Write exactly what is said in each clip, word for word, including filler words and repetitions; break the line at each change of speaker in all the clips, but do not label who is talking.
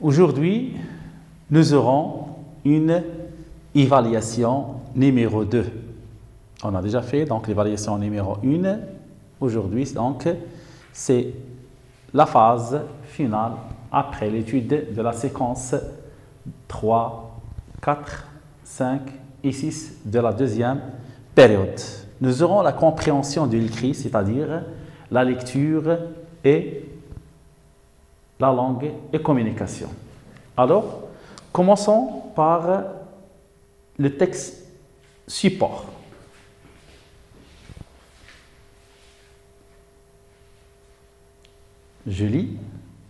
Aujourd'hui, nous aurons une évaluation numéro deux. On a déjà fait donc l'évaluation numéro un. Aujourd'hui, donc, c'est la phase finale après l'étude de la séquence trois, quatre, cinq et six de la deuxième période. Nous aurons la compréhension de l'écrit, c'est-à-dire la lecture et la langue et communication. Alors, commençons par le texte support. Je lis.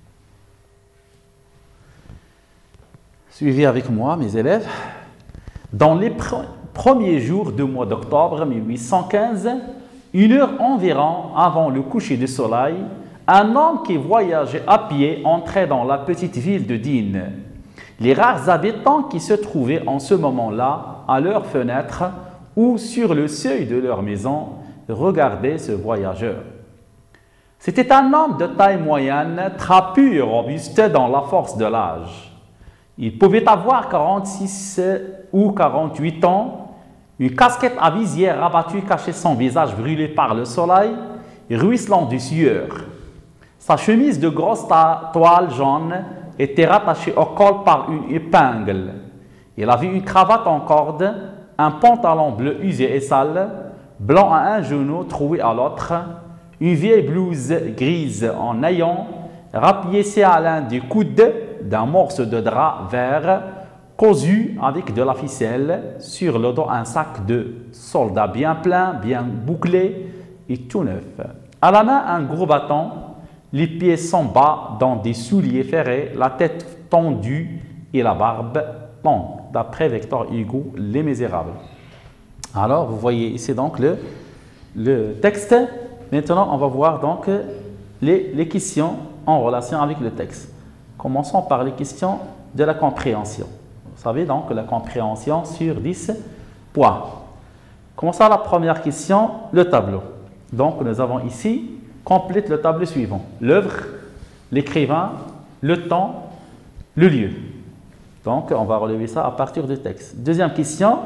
Suivez avec moi, mes élèves. Dans les pre premiers jours du mois d'octobre mille huit cent quinze, une heure environ avant le coucher du soleil, un homme qui voyageait à pied entrait dans la petite ville de Digne. Les rares habitants qui se trouvaient en ce moment-là à leurs fenêtres ou sur le seuil de leur maison regardaient ce voyageur. C'était un homme de taille moyenne, trapu et robuste dans la force de l'âge. Il pouvait avoir quarante-six ou quarante-huit ans. Une casquette à visière rabattue cachait son visage brûlé par le soleil, ruisselant de sueur. Sa chemise de grosse toile jaune était rattachée au col par une épingle. Il avait une cravate en corde, un pantalon bleu usé et sale, blanc à un genou, troué à l'autre, une vieille blouse grise en naillon, rapiécée à l'un des coudes d'un morceau de drap vert, cousu avec de la ficelle, sur le dos un sac de soldat bien plein, bien bouclé et tout neuf. À la main, un gros bâton, les pieds sont bas dans des souliers ferrés, la tête tendue et la barbe longue, d'après Victor Hugo, Les Misérables. Alors, vous voyez ici donc le, le texte. Maintenant, on va voir donc les, les questions en relation avec le texte. Commençons par les questions de la compréhension. Vous savez donc la compréhension sur dix points. Commençons par la première question, le tableau. Donc, nous avons ici, complète le tableau suivant. L'œuvre, l'écrivain, le temps, le lieu. Donc, on va relever ça à partir du texte. Deuxième question,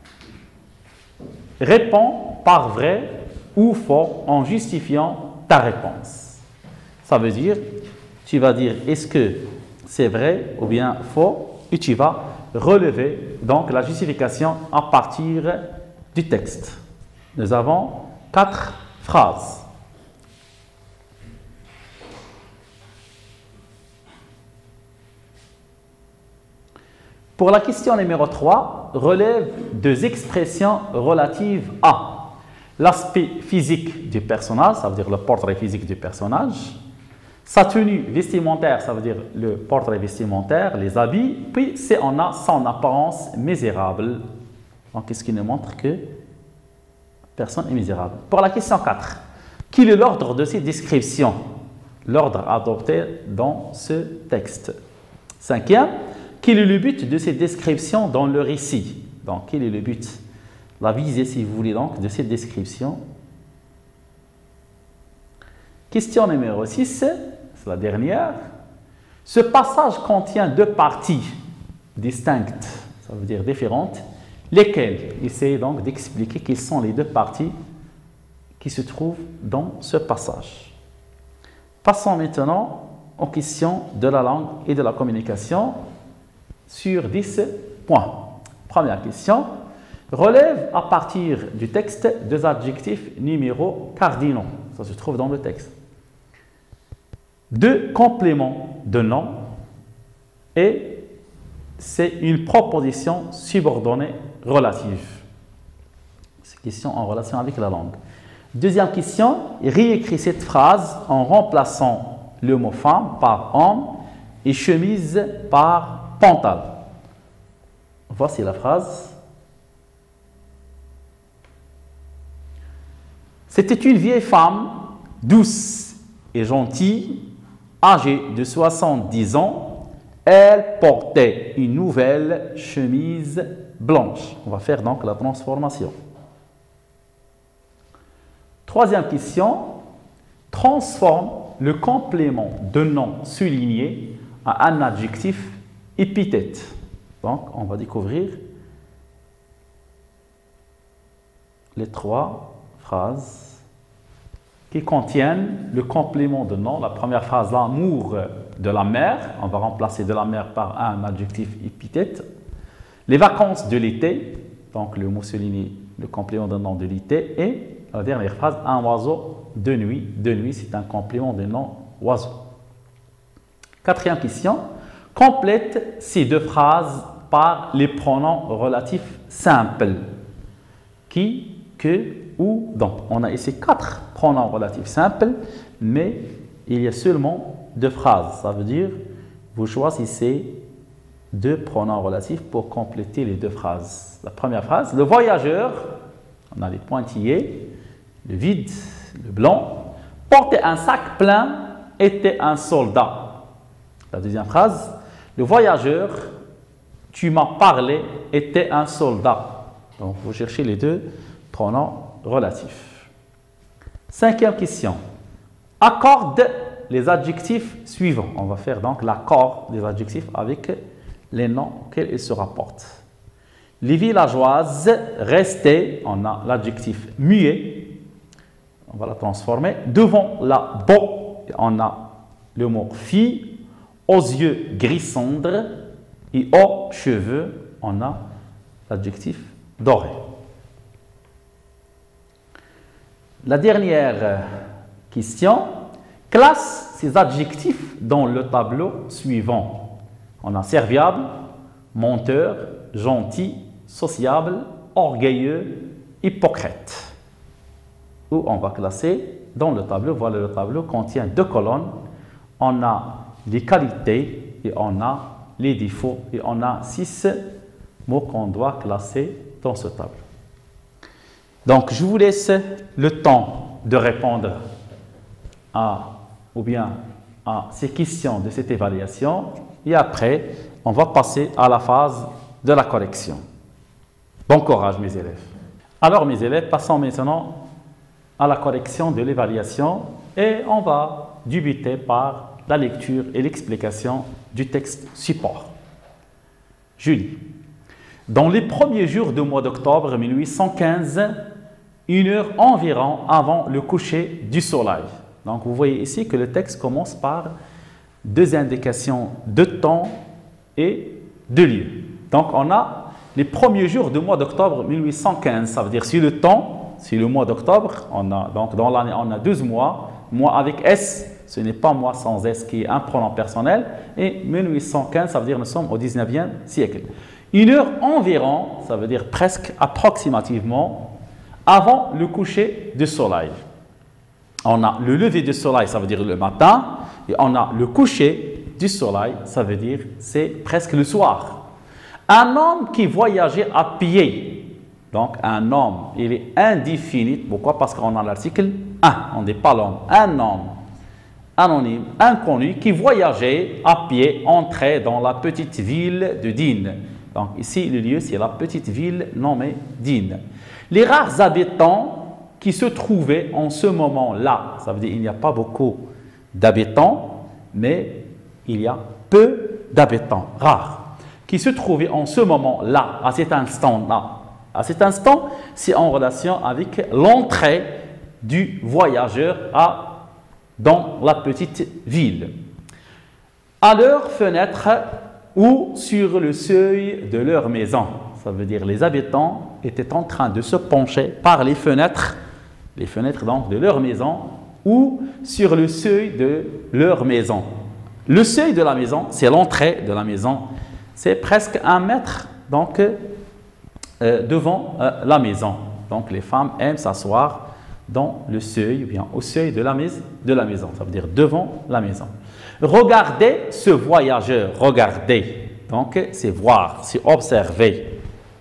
réponds par vrai ou faux en justifiant ta réponse. Ça veut dire, tu vas dire est-ce que c'est vrai ou bien faux et tu vas relever donc la justification à partir du texte. Nous avons quatre phrases. Pour la question numéro trois, relève deux expressions relatives à l'aspect physique du personnage, ça veut dire le portrait physique du personnage, sa tenue vestimentaire, ça veut dire le portrait vestimentaire, les habits, puis si on a son apparence misérable. Donc, qu'est-ce qui nous montre que personne est misérable. Pour la question quatre, quel est l'ordre de ces descriptions? L'ordre adopté dans ce texte. Cinquième, quel est le but de ces descriptions dans le récit? Donc, quel est le but? La visée, si vous voulez, donc, de cette description. Question numéro six, c'est la dernière. Ce passage contient deux parties distinctes, ça veut dire différentes, lesquelles? Essayez donc d'expliquer quelles sont les deux parties qui se trouvent dans ce passage. Passons maintenant aux questions de la langue et de la communication sur dix points. Première question. Relève à partir du texte deux adjectifs numéros cardinaux. Ça se trouve dans le texte. Deux compléments de nom et c'est une proposition subordonnée relative. C'est une question en relation avec la langue. Deuxième question, réécris cette phrase en remplaçant le mot femme par homme et chemise par pantalon. Voici la phrase. C'était une vieille femme, douce et gentille, âgée de soixante-dix ans. Elle portait une nouvelle chemise blanche. On va faire donc la transformation. Troisième question. Transforme le complément de nom souligné à un adjectif épithète. Donc, on va découvrir les trois phrases qui contiennent le complément de nom. La première phrase, l'amour de la mer. On va remplacer de la mer par un adjectif épithète. Les vacances de l'été. Donc, le mot souligné, le complément de nom de l'été. Et la dernière phrase, un oiseau de nuit. De nuit, c'est un complément de nom oiseau. Quatrième question. Complète ces deux phrases par les pronoms relatifs simples. Qui, que, ou, dont. On a ici quatre pronoms relatifs simples, mais il y a seulement deux phrases. Ça veut dire, vous choisissez deux pronoms relatifs pour compléter les deux phrases. La première phrase, le voyageur, on a les pointillés, le vide, le blanc, portait un sac plein, était un soldat. La deuxième phrase, le voyageur, tu m'as parlé, était un soldat. Donc, vous cherchez les deux pronoms relatifs. Cinquième question. Accorde les adjectifs suivants. On va faire donc l'accord des adjectifs avec les noms auxquels ils se rapportent. Les villageoises restaient, on a l'adjectif muet, on va la transformer. Devant la beau, on a le mot fille. Aux yeux gris cendre et aux cheveux, on a l'adjectif doré. La dernière question, classe ces adjectifs dans le tableau suivant. On a serviable, menteur, gentil, sociable, orgueilleux, hypocrite. Où on va classer dans le tableau. Voilà, le tableau contient deux colonnes. On a les qualités et on a les défauts et on a six mots qu'on doit classer dans ce tableau. Donc, je vous laisse le temps de répondre à, ou bien à ces questions de cette évaluation et après, on va passer à la phase de la correction. Bon courage, mes élèves. Alors, mes élèves, passons maintenant à la correction de l'évaluation et on va débuter par la lecture et l'explication du texte support. Julie. Dans les premiers jours du mois d'octobre mille huit cent quinze, une heure environ avant le coucher du soleil. Donc, vous voyez ici que le texte commence par deux indications de temps et de lieu. Donc, on a les premiers jours du mois d'octobre mille huit cent quinze. Ça veut dire si le temps, si le mois d'octobre, on a donc dans l'année, on a douze mois, mois avec S. Ce n'est pas moi sans S qui est un pronom personnel. Et mille huit cent quinze, ça veut dire que nous sommes au dix-neuvième siècle. Une heure environ, ça veut dire presque approximativement, avant le coucher du soleil. On a le lever du soleil, ça veut dire le matin. Et on a le coucher du soleil, ça veut dire c'est presque le soir. Un homme qui voyageait à pied. Donc un homme, il est indéfini. Pourquoi? Parce qu'on a l'article un. On n'est pas l'homme. Un homme anonyme, inconnu, qui voyageait à pied, entrait dans la petite ville de Digne. Donc ici, le lieu, c'est la petite ville nommée Digne. Les rares habitants qui se trouvaient en ce moment-là, ça veut dire qu'il n'y a pas beaucoup d'habitants, mais il y a peu d'habitants, rares, qui se trouvaient en ce moment-là, à cet instant-là. À cet instant, c'est en relation avec l'entrée du voyageur à dans la petite ville. À leur fenêtre ou sur le seuil de leur maison. Ça veut dire les habitants étaient en train de se pencher par les fenêtres, les fenêtres donc de leur maison ou sur le seuil de leur maison. Le seuil de la maison, c'est l'entrée de la maison. C'est presque un mètre donc, euh, devant euh, la maison. Donc les femmes aiment s'asseoir dans le seuil, ou bien au seuil de la, de la maison, ça veut dire devant la maison. Regardez ce voyageur, regardez, donc c'est voir, c'est observer.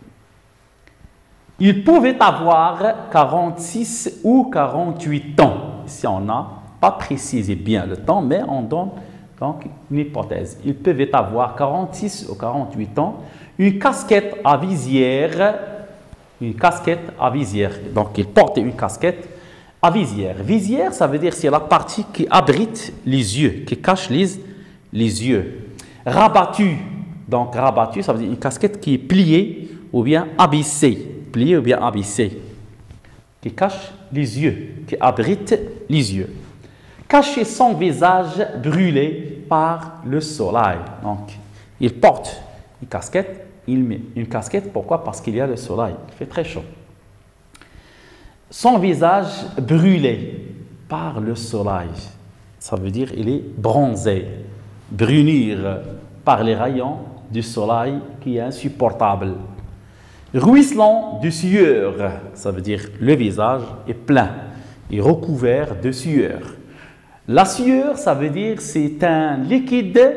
Il pouvait avoir quarante-six ou quarante-huit ans. Ici, on n'a pas précisé bien le temps, mais on donne donc une hypothèse. Il pouvait avoir quarante-six ou quarante-huit ans, une casquette à visière, une casquette à visière. Donc, il portait une casquette à visière. Visière, ça veut dire c'est la partie qui abrite les yeux, qui cache les, les yeux. Rabattu, donc rabattu, ça veut dire une casquette qui est pliée ou bien abaissée, pliée ou bien abaissée, qui cache les yeux, qui abrite les yeux. Cacher son visage brûlé par le soleil. Donc, il porte une casquette, il met une casquette, pourquoi? Parce qu'il y a le soleil, il fait très chaud. Son visage brûlé par le soleil, ça veut dire qu'il est bronzé, brunir par les rayons du soleil qui est insupportable. Ruisselant de sueur, ça veut dire le visage est plein et recouvert de sueur. La sueur, ça veut dire c'est un liquide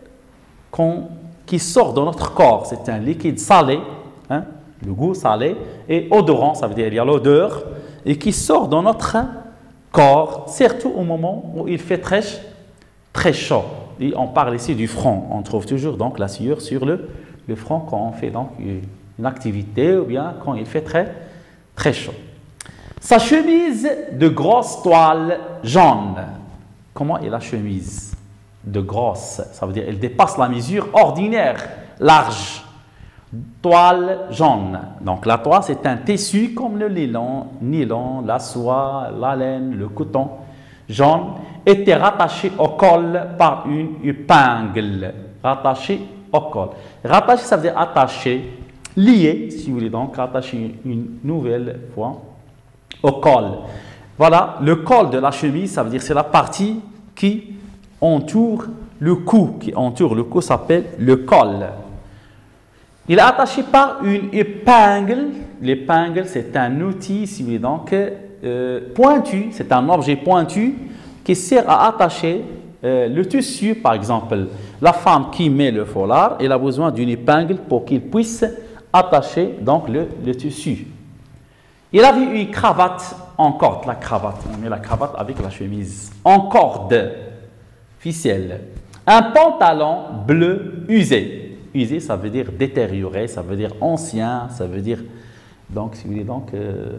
qui sort de notre corps, c'est un liquide salé, hein, le goût salé, et odorant, ça veut dire il y a l'odeur, et qui sort de notre corps, surtout au moment où il fait très, très chaud. Et on parle ici du front, on trouve toujours donc la sueur sur le, le front quand on fait donc une activité ou bien quand il fait très, très chaud. Sa chemise de grosse toile jaune. Comment est la chemise? De grosse, ça veut dire elle dépasse la mesure ordinaire, large. Toile jaune. Donc la toile, c'est un tissu comme le nylon, nylon, la soie, la laine, le coton. Jaune était rattaché au col par une épingle. Rattaché au col. Rattaché, ça veut dire attaché, lié, si vous voulez donc, rattaché une nouvelle fois au col. Voilà, le col de la chemise, ça veut dire c'est la partie qui entoure le cou, qui entoure le cou s'appelle le col. Il est attaché par une épingle. L'épingle, c'est un outil, si vous voulez donc, euh, pointu, c'est un objet pointu qui sert à attacher euh, le tissu, par exemple. La femme qui met le foulard, elle a besoin d'une épingle pour qu'il puisse attacher donc le, le tissu. Il avait une cravate en corde, la cravate, on met la cravate avec la chemise, en corde, ficelle. Un pantalon bleu usé. Usé, ça veut dire détérioré, ça veut dire ancien, ça veut dire, donc, si vous voulez, donc, euh,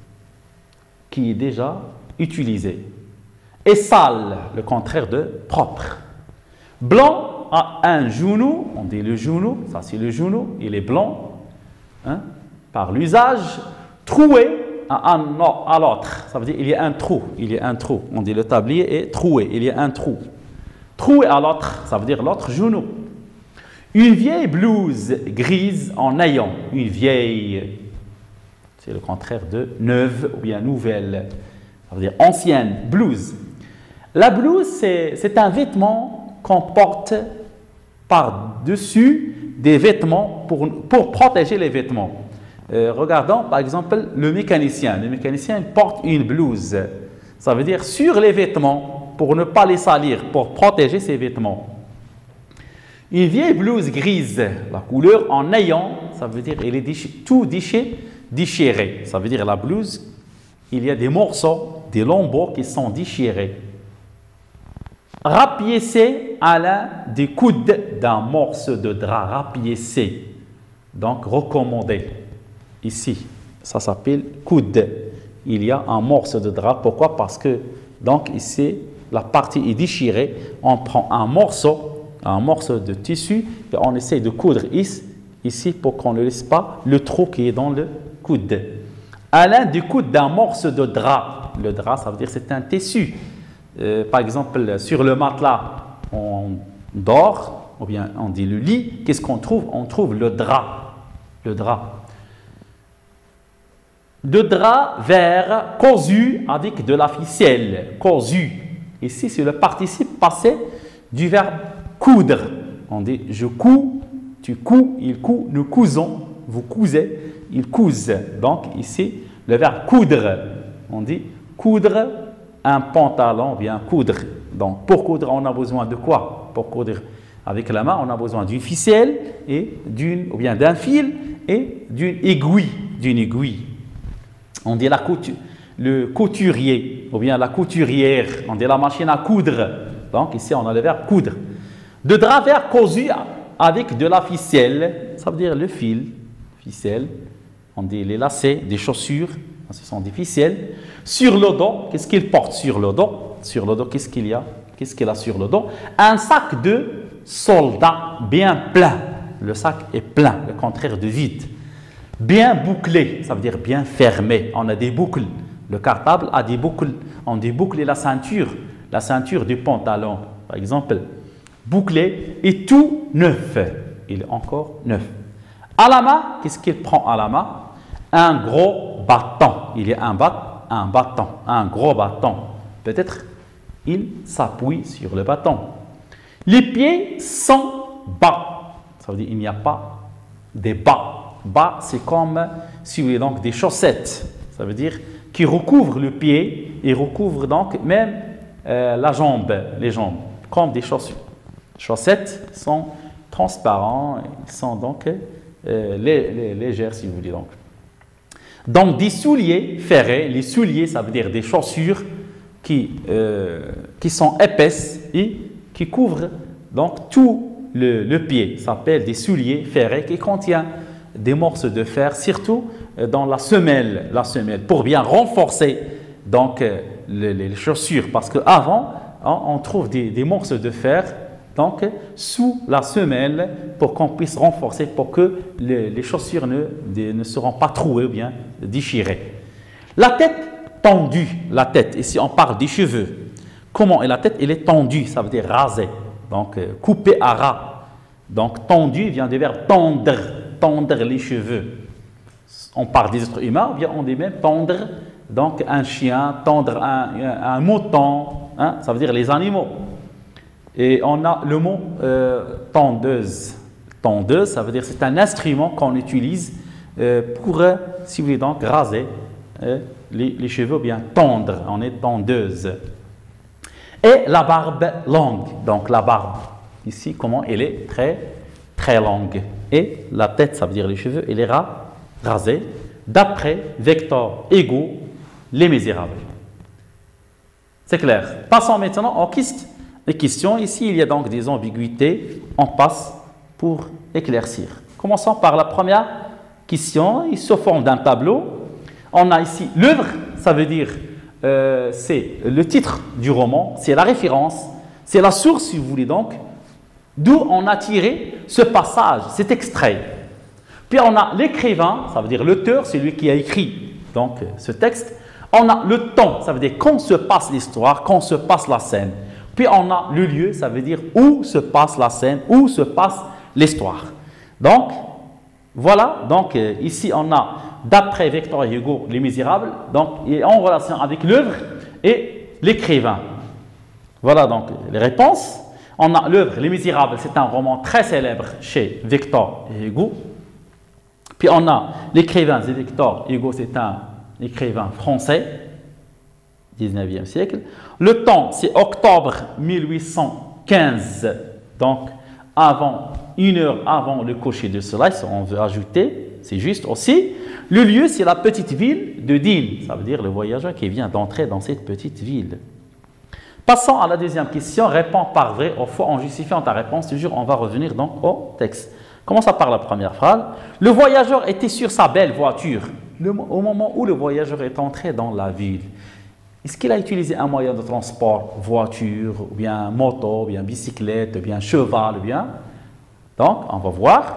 qui est déjà utilisé. Et sale, le contraire de propre. Blanc a un genou, on dit le genou, ça c'est le genou, il est blanc, hein, par l'usage. Troué à, un, à l'autre, ça veut dire il y a un trou, il y a un trou. On dit le tablier est troué, il y a un trou. Troué à l'autre, ça veut dire l'autre genou. Une vieille blouse grise en naillon, une vieille, c'est le contraire de neuve ou bien nouvelle, ça veut dire ancienne, blouse. La blouse, c'est un vêtement qu'on porte par-dessus des vêtements pour, pour protéger les vêtements. Euh, regardons par exemple le mécanicien. Le mécanicien il porte une blouse. Ça veut dire sur les vêtements pour ne pas les salir, pour protéger ses vêtements. Une vieille blouse grise, la couleur en naillon, ça veut dire elle est déchi tout déchiré, déchiré. Ça veut dire la blouse, il y a des morceaux, des lambeaux qui sont déchirés. Rapiécé à l'un des coudes d'un morceau de drap. Rapiécé, donc recommandé. Ici, ça s'appelle coude. Il y a un morceau de drap. Pourquoi? Parce que, donc, ici, la partie est déchirée. On prend un morceau, un morceau de tissu et on essaie de coudre ici pour qu'on ne laisse pas le trou qui est dans le coude. À l'un des coudes d'un morceau de drap. Le drap, ça veut dire c'est un tissu. Euh, par exemple, sur le matelas, on dort, ou bien on dit le lit. Qu'est-ce qu'on trouve? On trouve le drap. Le drap. De drap vert cousu avec de la ficelle. Cousu. Ici, c'est le participe passé du verbe coudre. On dit je couds, tu couds, il coud, nous cousons, vous cousez, il couse. Donc ici, le verbe coudre. On dit coudre un pantalon, bien coudre. Donc pour coudre, on a besoin de quoi? Pour coudre avec la main, on a besoin d'une ficelle et d'une, ou bien d'un fil et d'une aiguille, d'une aiguille. On dit la couture, le couturier, ou bien la couturière, on dit la machine à coudre. Donc ici, on a le verbe coudre. De drap vert cousu avec de la ficelle, ça veut dire le fil, ficelle, on dit les lacets, des chaussures, ce sont des ficelles. Sur le dos, qu'est-ce qu'il porte sur le dos? Sur le dos, qu'est-ce qu'il y a? Qu'est-ce qu'il a sur le dos? Un sac de soldat bien plein. Le sac est plein, le contraire de vide. Bien bouclé, ça veut dire bien fermé. On a des boucles. Le cartable a des boucles. On dit boucler la ceinture, la ceinture du pantalon, par exemple. Bouclé et tout neuf. Il est encore neuf. À la main, qu'est-ce qu'il prend à la main? Un gros bâton. Il y a un, bat, un bâton, un gros bâton. Peut-être il s'appuie sur le bâton. Les pieds sont bas. Ça veut dire qu'il n'y a pas des bas. Bas, c'est comme si vous voulez donc des chaussettes. Ça veut dire qui recouvre le pied et recouvre donc même euh, la jambe, les jambes, comme des chaussures. Les chaussettes sont transparents, ils sont donc euh, lé lé légères si vous voulez donc. Donc des souliers ferrés, les souliers ça veut dire des chaussures qui, euh, qui sont épaisses et qui couvrent donc tout le, le pied. Ça s'appelle des souliers ferrés qui contiennent des morceaux de fer, surtout dans la semelle, la semelle pour bien renforcer donc les, les chaussures. Parce qu'avant, hein, on trouve des, des morceaux de fer donc sous la semelle pour qu'on puisse renforcer, pour que les, les chaussures ne, de, ne seront pas trouées ou bien déchirées. La tête tendue, la tête, ici on parle des cheveux. Comment est la tête? Elle est tendue, ça veut dire rasée, donc coupée à ras. Donc tendu vient du verbe tendre, tendre les cheveux. On parle des êtres humains, ou bien on dit même tendre donc un chien, tendre un, un, un mouton, hein, ça veut dire les animaux. Et on a le mot euh, tondeuse. Tondeuse, ça veut dire c'est un instrument qu'on utilise euh, pour, euh, si vous voulez donc, raser euh, les, les cheveux, bien tendre. On est tondeuse. Et la barbe longue. Donc la barbe, ici, comment elle est très, très longue. Et la tête, ça veut dire les cheveux, elle est ra, rasée. D'après Victor Hugo, Les Misérables. C'est clair. Passons maintenant aux questions. Les questions, ici, il y a donc des ambiguïtés. On passe pour éclaircir. Commençons par la première question. Il se forme d'un tableau. On a ici l'œuvre, ça veut dire, euh, c'est le titre du roman, c'est la référence, c'est la source, si vous voulez donc, d'où on a tiré ce passage, cet extrait. Puis on a l'écrivain, ça veut dire l'auteur, c'est lui qui a écrit donc, ce texte. On a le temps, ça veut dire quand se passe l'histoire, quand se passe la scène. Puis on a le lieu, ça veut dire où se passe la scène, où se passe l'histoire. Donc, voilà, donc euh, ici on a, d'après Victor Hugo, Les Misérables, donc il est en relation avec l'œuvre et l'écrivain. Voilà donc les réponses. On a l'œuvre Les Misérables, c'est un roman très célèbre chez Victor Hugo. Puis on a l'écrivain, c'est Victor Hugo, c'est un écrivain français. dix-neuvième siècle. Le temps, c'est octobre mille huit cent quinze, donc avant, une heure avant le coucher du soleil, si on veut ajouter, c'est juste aussi. Le lieu, c'est la petite ville de Digne, ça veut dire le voyageur qui vient d'entrer dans cette petite ville. Passons à la deuxième question, réponds par vrai ou faux en justifiant ta réponse. Toujours, on va revenir donc au texte. Commençons par la première phrase. Le voyageur était sur sa belle voiture le, au moment où le voyageur est entré dans la ville. Est-ce qu'il a utilisé un moyen de transport, voiture, ou bien moto, ou bien bicyclette, ou bien cheval, ou bien... Donc, on va voir,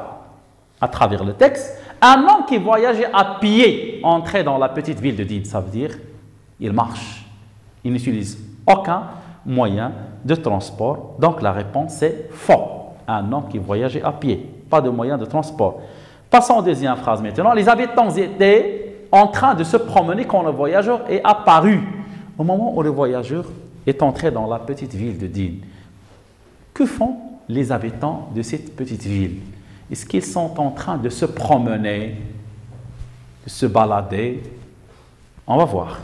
à travers le texte, un homme qui voyageait à pied entrait dans la petite ville de Digne. Ça veut dire, il marche. Il n'utilise aucun moyen de transport. Donc, la réponse est faux. Un homme qui voyageait à pied, pas de moyen de transport. Passons aux deuxième phrase maintenant. Les habitants étaient en train de se promener quand le voyageur est apparu. Au moment où le voyageur est entré dans la petite ville de Digne, que font les habitants de cette petite ville? Est-ce qu'ils sont en train de se promener, de se balader? On va voir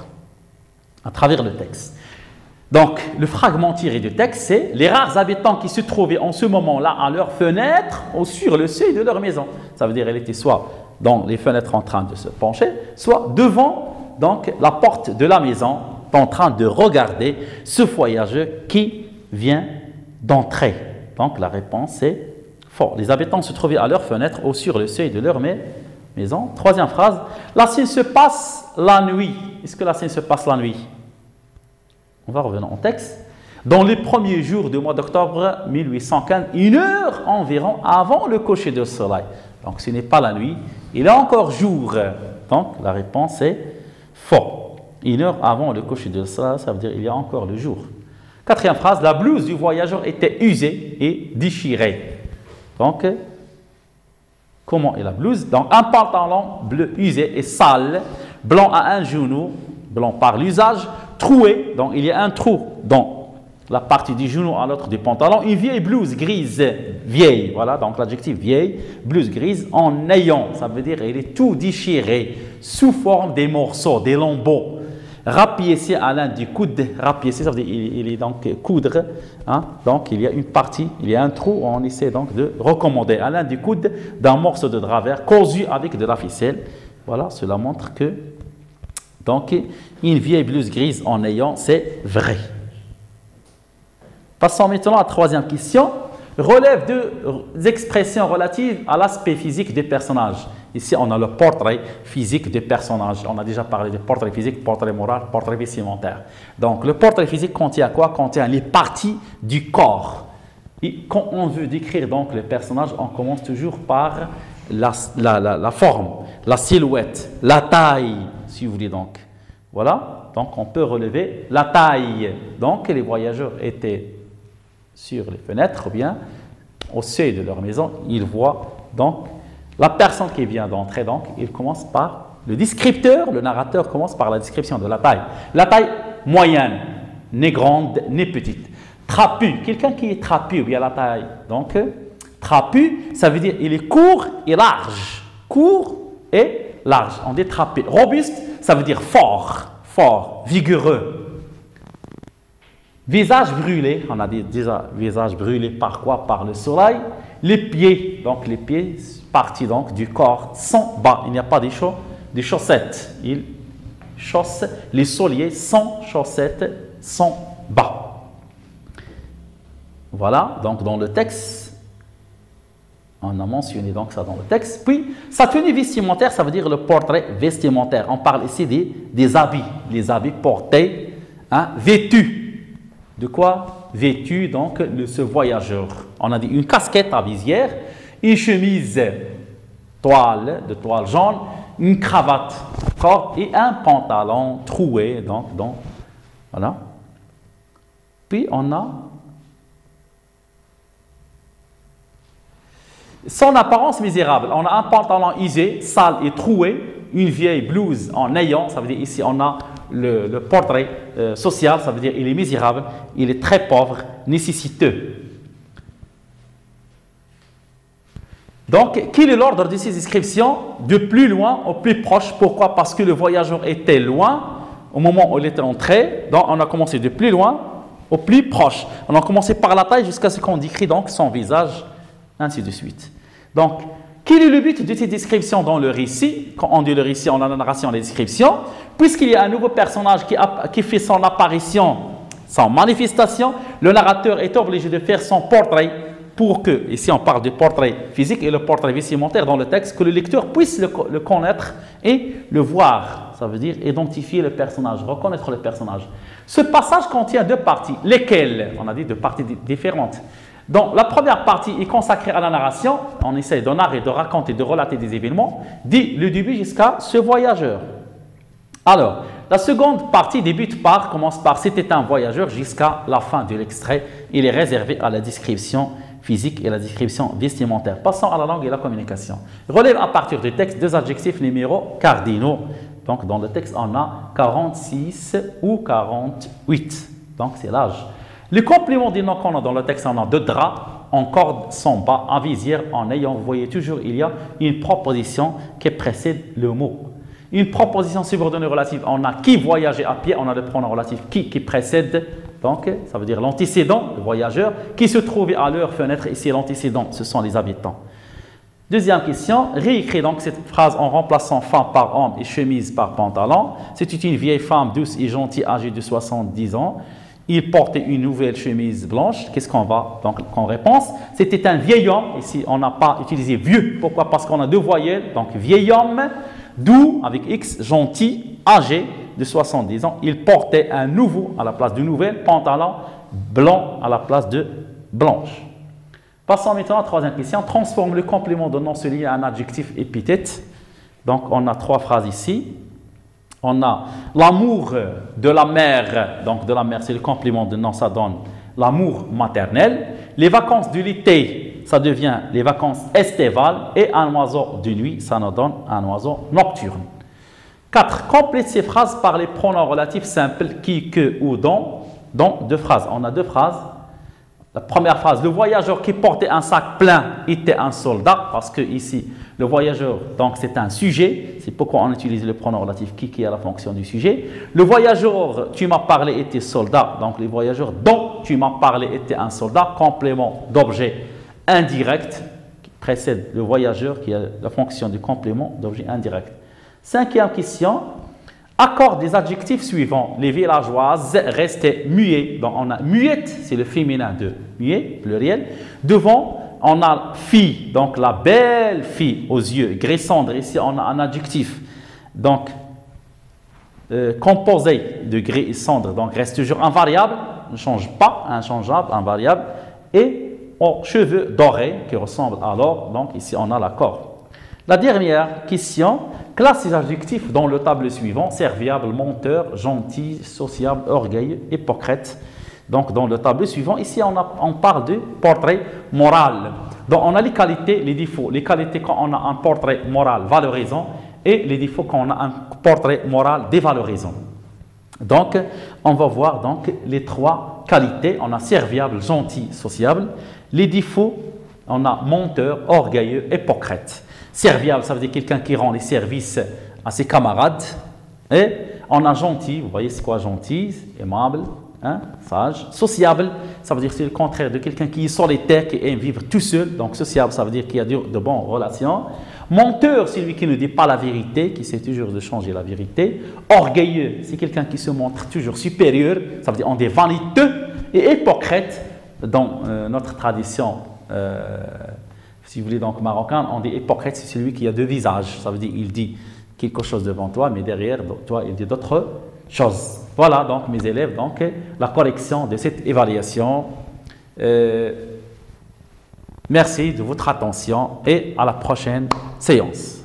à travers le texte. Donc, le fragment tiré du texte, c'est les rares habitants qui se trouvaient en ce moment-là à leur fenêtre ou sur le seuil de leur maison. Ça veut dire qu'elle était soit dans les fenêtres en train de se pencher, soit devant donc, la porte de la maison, en train de regarder ce voyageur qui vient d'entrer. Donc la réponse est faux. Les habitants se trouvaient à leur fenêtre ou sur le seuil de leur maison. Troisième phrase, la scène se passe la nuit. Est-ce que la scène se passe la nuit? On va revenir au texte. Dans les premiers jours du mois d'octobre mille huit cent quinze, une heure environ avant le coucher du soleil. Donc ce n'est pas la nuit, il est encore jour. Donc la réponse est faux. Une heure avant le coucher du soleil, ça veut dire qu'il y a encore le jour. Quatrième phrase, la blouse du voyageur était usée et déchirée. Donc, comment est la blouse? Donc un pantalon bleu usé et sale, blanc à un genou, blanc par l'usage, troué, donc il y a un trou dans la partie du genou à l'autre du pantalon, une vieille blouse grise, vieille, voilà, donc l'adjectif vieille, blouse grise, en ayant, ça veut dire il est tout déchiré, sous forme des morceaux, des lambeaux, rapiécé à l'un du coude, rapiécé, ça veut dire il, il est donc coudre, hein, donc il y a une partie, il y a un trou, on essaie donc de recommander à l'un du coude d'un morceau de drap vert cousu avec de la ficelle, voilà, cela montre que, donc, une vieille blouse grise en ayant, c'est vrai. Passons maintenant à la troisième question. Relève deux expressions relatives à l'aspect physique des personnages. Ici, on a le portrait physique des personnages. On a déjà parlé de portrait physique, portrait moral, portrait vestimentaire. Donc, le portrait physique contient quoi? Contient les parties du corps. Et quand on veut décrire donc les personnages, on commence toujours par la, la, la, la forme, la silhouette, la taille, si vous voulez donc. Voilà, donc on peut relever la taille. Donc, les voyageurs étaient sur les fenêtres ou bien au seuil de leur maison, ils voient donc la personne qui vient d'entrer, donc il commence par le descripteur, le narrateur commence par la description de la taille. La taille moyenne, ni grande ni petite. Trapu, quelqu'un qui est trapu ou bien la taille, donc trapu, ça veut dire il est court et large. Court et large, on dit trapu. Robuste, ça veut dire fort, fort, vigoureux. Visage brûlé, on a dit déjà visage brûlé par quoi? Par le soleil. Les pieds, donc les pieds, partie donc du corps, sans bas. Il n'y a pas de, cha de chaussettes. Ils chaussent les souliers sans chaussettes, sans bas. Voilà, donc dans le texte, on a mentionné donc ça dans le texte. Puis, sa tenue vestimentaire, ça veut dire le portrait vestimentaire. On parle ici des, des habits, les habits portés, hein, vêtus. De quoi? Vêtu, donc, le, ce voyageur. On a dit une casquette à visière, une chemise toile, de toile jaune, une cravate et un pantalon troué. Donc, donc, voilà. Puis, on a son apparence misérable. On a un pantalon usé, sale et troué, une vieille blouse en ayant, ça veut dire ici, on a Le, le portrait euh, social, ça veut dire il est misérable, il est très pauvre, nécessiteux. Donc, quel est l'ordre de ces descriptions? De plus loin au plus proche. Pourquoi? Parce que le voyageur était loin au moment où il était entré. Donc, on a commencé de plus loin au plus proche. On a commencé par la taille jusqu'à ce qu'on décrit donc son visage, ainsi de suite. Donc, quel est le but de ces descriptions dans le récit? Quand on dit le récit, on a la narration et la description. Puisqu'il y a un nouveau personnage qui, a, qui fait son apparition, son manifestation, le narrateur est obligé de faire son portrait pour que, ici on parle du portrait physique et le portrait vestimentaire dans le texte, que le lecteur puisse le, le connaître et le voir. Ça veut dire identifier le personnage, reconnaître le personnage. Ce passage contient deux parties. Lesquelles? On a dit deux parties différentes. Donc, la première partie est consacrée à la narration. On essaie de narrer, de raconter, de relater des événements, dès le début jusqu'à ce voyageur. Alors, la seconde partie débute par, commence par « C'était un voyageur » jusqu'à la fin de l'extrait. Il est réservé à la description physique et la description vestimentaire. Passons à la langue et la communication. Relève à partir du texte deux adjectifs numéros cardinaux. Donc, dans le texte, on a quarante-six ou quarante-huit. Donc, c'est l'âge. Le complément des noms qu'on a dans le texte, on a de drap, en corde, sans bas, en visière, en ayant. Vous voyez toujours, il y a une proposition qui précède le mot. Une proposition subordonnée relative, on a qui voyageait à pied, on a le pronom relatif qui qui précède, donc ça veut dire l'antécédent, le voyageur, qui se trouvait à leur fenêtre, ici l'antécédent, ce sont les habitants. Deuxième question, réécris donc cette phrase en remplaçant femme par homme et chemise par pantalon. C'était une vieille femme douce et gentille âgée de soixante-dix ans. Il portait une nouvelle chemise blanche. Qu'est-ce qu'on va donc en réponse? C'était un vieil homme. Ici, on n'a pas utilisé vieux. Pourquoi? Parce qu'on a deux voyelles. Donc, vieil homme, doux avec X, gentil, âgé de soixante-dix ans. Il portait un nouveau, à la place du nouvel, pantalon blanc à la place de blanche. Passons maintenant à la troisième question. Transforme le complément de nom souligné en adjectif épithète. Donc, on a trois phrases ici. On a l'amour de la mère. Donc, de la mère, c'est le complément de nom, ça donne l'amour maternel. Les vacances de l'été, ça devient les vacances estivales. Et un oiseau de nuit, ça nous donne un oiseau nocturne. quatre. Complète ces phrases par les pronoms relatifs simples qui, que ou dont. Dans deux phrases. On a deux phrases. La première phrase, le voyageur qui portait un sac plein était un soldat, parce que ici, le voyageur, donc c'est un sujet, c'est pourquoi on utilise le pronom relatif qui, qui est la fonction du sujet. Le voyageur, tu m'as parlé, était soldat, donc le voyageur dont tu m'as parlé était un soldat, complément d'objet indirect, qui précède le voyageur, qui a la fonction du complément d'objet indirect. Cinquième question. Accorde des adjectifs suivants. Les villageoises restaient muets. Donc on a muette, c'est le féminin de muet, pluriel. Devant, on a fille, donc la belle fille aux yeux grisâtres. Ici, on a un adjectif. Donc, euh, composé de gris et cendre, donc reste toujours invariable, ne change pas, inchangeable, invariable. Et aux cheveux dorés qui ressemblent à l'or. Donc ici, on a l'accord. La dernière question, classe ces adjectifs dans le tableau suivant, serviable, menteur, gentil, sociable, orgueilleux, hypocrite. Donc dans le tableau suivant, ici on, a, on parle de portrait moral. Donc on a les qualités, les défauts. Les qualités quand on a un portrait moral valorisant et les défauts quand on a un portrait moral dévalorisant. Donc on va voir donc les trois qualités. On a serviable, gentil, sociable. Les défauts, on a menteur, orgueilleux, hypocrite. Serviable, ça veut dire quelqu'un qui rend les services à ses camarades. Et on a gentil, vous voyez c'est quoi gentil, aimable, hein, sage. Sociable, ça veut dire c'est le contraire de quelqu'un qui est solitaire, qui aime vivre tout seul. Donc sociable, ça veut dire qu'il y a de, de bonnes relations. Menteur, c'est lui qui ne dit pas la vérité, qui essaie toujours de changer la vérité. Orgueilleux, c'est quelqu'un qui se montre toujours supérieur, ça veut dire on est vaniteux. Et hypocrite, dans euh, notre tradition euh, si vous voulez, donc marocain, on dit hypocrite, c'est celui qui a deux visages. Ça veut dire il dit quelque chose devant toi, mais derrière toi, il dit d'autres choses. Voilà, donc mes élèves, donc la correction de cette évaluation. Euh, merci de votre attention et à la prochaine séance.